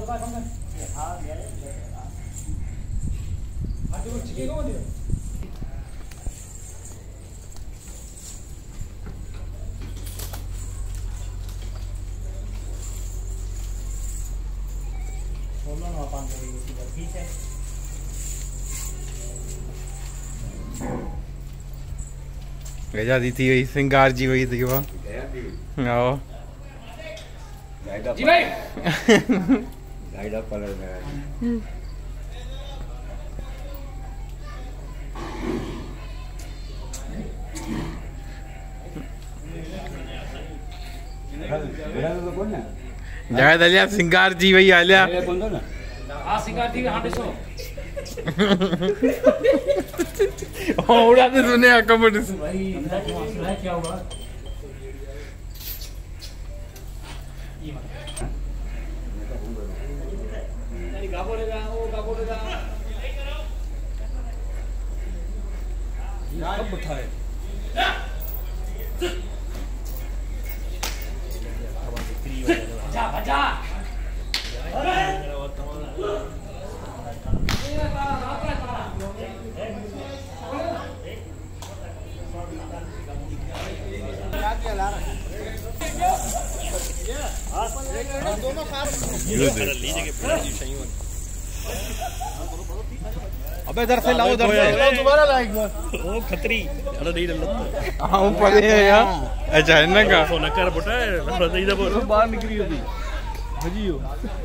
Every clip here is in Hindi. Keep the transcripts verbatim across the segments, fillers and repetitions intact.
गजा दी थी वही सिंगार जी वही थी वो आओ जी भाई गाइड अप कलर में जगह दलिया सिंगार जी वही आलिया हां सिंगार जी हां देखो ओ उड़ाते सुने कमेंट भाई क्या हुआ नहीं गा बोलेगा वो गा बोलेगा यार कब उठाए बजा बजा अबे इधर से लाओ इधर से दोबारा ला एक बार ओ खतरी अरे नहीं डल हां ऊपर है यार अच्छा है ना का सोना कर बेटा थोड़ा सा इधर बोल बाहर निकली होती भजियो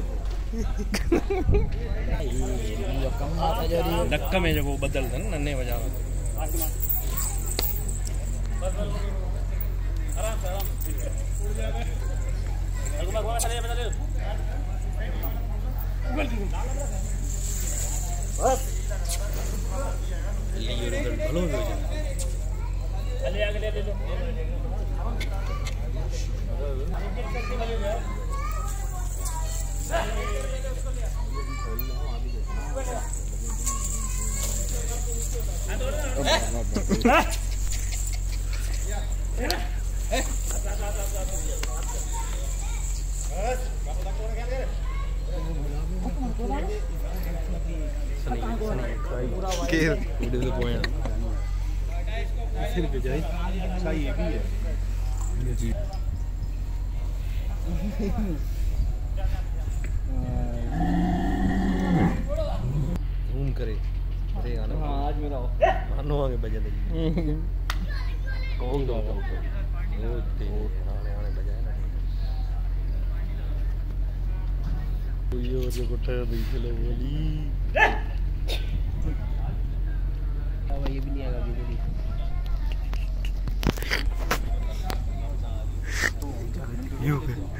धक्का में जो बदल था ना नन्हे बजा आराम से आराम घुमा घुमा चले चले बस ले ये उधर भलो हो जाए चले आगे ले ले लो घूम करे अरे हाँ आज मेरा मानो आगे बजा लगी कौन दो वो आने आने बजाए ना ये जो कोठा देख लो बोली अब ये भी नहीं आएगा वीडियो यू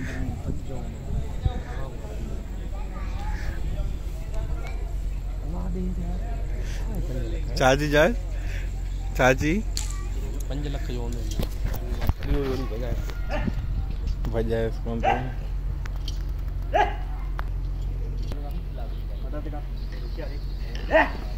चाची जाए चाची पंज लख जो बजाए बजाए इसको तो